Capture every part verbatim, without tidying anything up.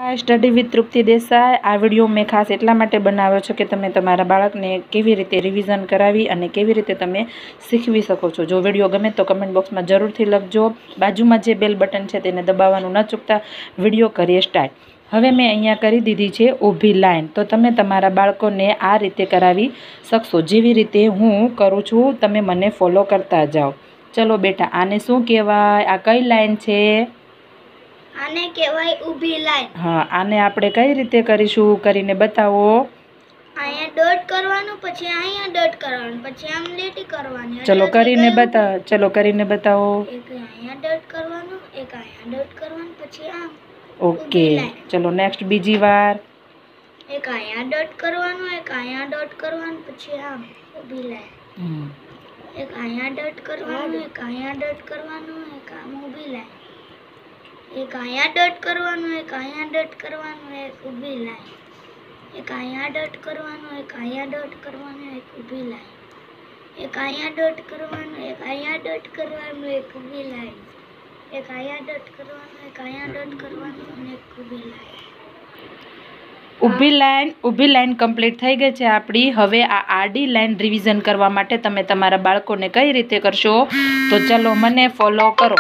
Study with તૃપ્તિ દેસાઈ। આ video મેં ખાસ એટલા માટે બનાવ્યો છે કે તમે તમારા બાળકને કેવી રીતે રિવિઝન કરાવી અને કેવી રીતે તમે શીખવી શકો છો। જો વિડીયો ગમે તો કમેન્ટ બોક્સમાં જરૂરથી લખજો। બાજુમાં જે બેલ બટન છે તેને દબાવવાનું ન ચૂકતા। વિડીયો કરીએ સ્ટાર્ટ। હવે મેં અહીંયા કરી દીધી છે ઊભી લાઈન, તો તમે તમારા બાળકોને આ રીતે કરાવી શકશો, જેવી રીતે હું કરું છું તમે મને ફોલો કરતા જાઓ। ચલો બેટા, આને શું કહેવાય? આ કઈ લાઈન છે? આને કહેવાય ઊભી લાઈન। હા, આને આપણે કઈ રીતે કરીશું? કરીને બતાવો। અહીંયા ડોટ કરવાનું, પછી અહીંયા ડોટ કરવાનું, પછી આમ લીટી કરવાની। ચલો કરીને બતાવો, ચલો કરીને બતાવો। એક અહીંયા ડોટ કરવાનું, એક અહીંયા ડોટ કરવાનું, પછી આમ। ઓકે, ચલો નેક્સ્ટ બીજી વાર। એક અહીંયા ડોટ કરવાનું, એક અહીંયા ડોટ કરવાનું, પછી આમ ઊભી લાઈન। એક અહીંયા ડોટ કરવાનું, એક અહીંયા ડોટ કરવાનું, એક આમ ઊભી લાઈન। એક અહીંયા ડોટ કરવાનું, એક અહીંયા ડોટ કરવાનું, એક ઊભી લાઈન। એક અહીંયા ડોટ કરવાનું, એક અહીંયા ડોટ કરવાનું, એક ઊભી લાઈન। એક અહીંયા ડોટ કરવાનું, એક અહીંયા ડોટ કરવાનું, એક ઊભી લાઈન। એક અહીંયા ડોટ કરવાનું, એક અહીંયા ડોટ કરવાનું અને એક ઊભી લાઈન। ઊભી લાઈન ઊભી લાઈન કમ્પ્લીટ થઈ ગઈ છે આપણી। હવે આ આડી લાઈન રિવિઝન કરવા માટે તમે તમારા બાળકોને કઈ રીતે કરશો? તો ચલો મને ફોલો કરો।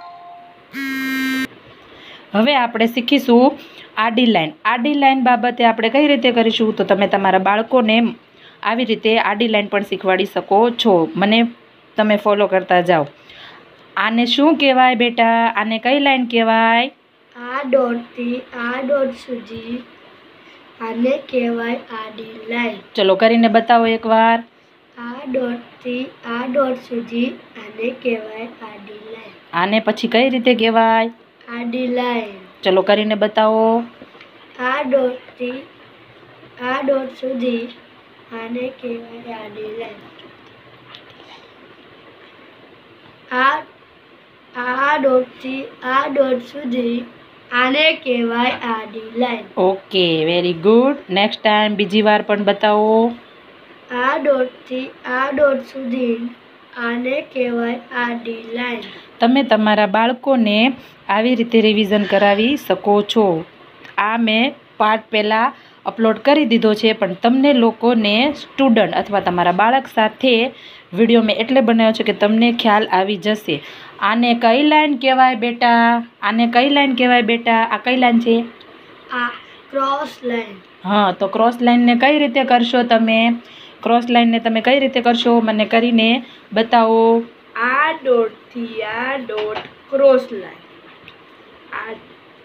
હવે આપણે શીખીશું આડી લાઈન। આડી લાઈન બાબતે આપણે કઈ રીતે કરીશું? તો તમે તમારા બાળકોને આવી રીતે આડી લાઈન પણ શીખવાડી શકો છો। મને તમે ફોલો કરતા જાઓ। આને શું કહેવાય બેટા? આને કઈ લાઈન કહેવાય? આ ડોટથી આ ડોટ સુધી આને કહેવાય આડી લાઈન। ચલો કરીને બતાવો એકવાર। આ ડોટથી આ ડોટ સુધી આને કહેવાય આડી લાઈન। આને પછી કઈ રીતે કહેવાય? આડી લાઈન। ચલો કરીને બતાવો। આ ડોટથી આ ડોટ સુધી આને કહેવાય આડી લાઈન। આ આ ડોટથી આ ડોટ સુધી આને કહેવાય આડી line. Okay, very good. Next time બીજી વાર પણ બતાવો। આ ડોટથી આ ડોટ સુધી આને કહેવાય આડી લાઈન। તમે તમારા બાળકોને આવી રીતે રિવિઝન કરાવી શકો છો। આ મેં પાર્ટ પહેલાં અપલોડ કરી દીધો છે, પણ તમને લોકોને સ્ટુડન્ટ અથવા તમારા બાળક સાથે વિડીયો મેં એટલે બનાવ્યો છે કે તમને ખ્યાલ આવી જશે। આને કઈ લાઈન કહેવાય બેટા? આને કઈ લાઈન કહેવાય બેટા? આ કઈ લાઈન છે? આ ક્રોસ લાઈન। હા, તો ક્રોસ લાઈનને કઈ રીતે કરશો તમે? ક્રોસ લાઈનને તમે કઈ રીતે કરશો? મને કરીને બતાવો। આ ડોટથી આ ડોટ ક્રોસ લાઈન, આ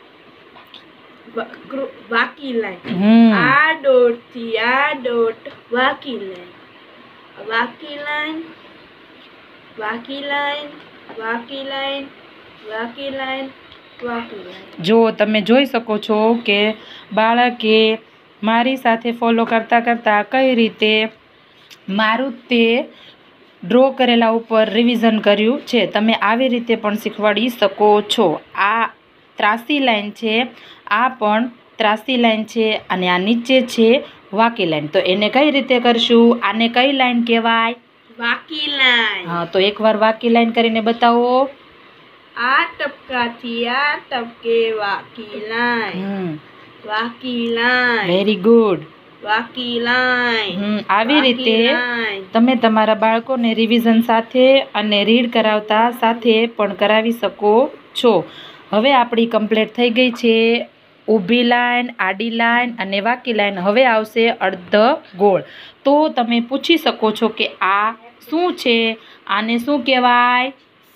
વાકી લાઈન। આ ડોટથી આ ડોટ વાકી લાઈન, વાકી લાઈન, વાકી લાઈન, વાકી લાઈન, વાકી લાઈન, વાકી લાઈન। જો તમે જોઈ શકો છો કે બાળકે મારી સાથે ફોલો કરતાં કરતાં કઈ રીતે મારું તે ડ્રો કરેલા ઉપર રિવિઝન કર્યું છે। તમે આવી રીતે પણ શીખવાડી શકો છો। આ ત્રાસી લાઈન છે, આ પણ ત્રાસી લાઈન છે, અને આ નીચે છે વાકી લાઈન। તો એને કઈ રીતે કરશું? આને કઈ લાઈન કહેવાય? વાકી લાઈન। હા, તો એકવાર વાકી લાઈન કરીને બતાવો। આ ટપકાથી આ ટપકે વાકી લાઈન, વાકી લાઈન, વેરી ગુડ, વાકી લાઈન। હમ આવી રીતે તમે તમારા બાળકોને રિવિઝન સાથે અને રીડ કરાવતા સાથે પણ કરાવી શકો છો। હવે આપણી કમ્પ્લીટ થઈ ગઈ છે ઊભી લાઈન, આડી લાઈન અને વાકી લાઈન। હવે આવશે અર્ધ ગોળ। તો તમે પૂછી શકો છો કે આ શું છે? આને શું કહેવાય?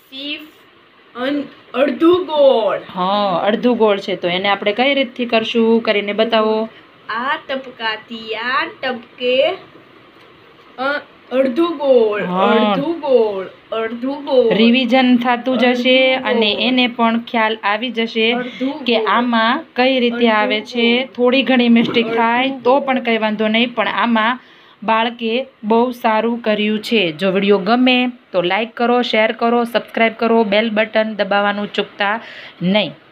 અડધું ગોળ। હા, અડધું ગોળ છે, તો એને આપણે કઈ રીતથી કરશું? કરીને બતાવો। આ ટપકાથી આ ટપકે અડધું ગોળ, અડધું ગોળ, અડધું ગોળ। રિવિઝન થતું જશે અને એને પણ ખ્યાલ આવી જશે કે આમાં કઈ રીતે આવે છે। થોડી ઘણી મિસ્ટેક થાય તો પણ કંઈ વાંધો નહીં, પણ આમાં બાળકે બહુ સારું કર્યું છે। જો વિડીયો ગમે તો લાઈક કરો, શેર કરો, સબસ્ક્રાઈબ કરો, બેલ બટન દબાવવાનું ચૂકતા નહીં।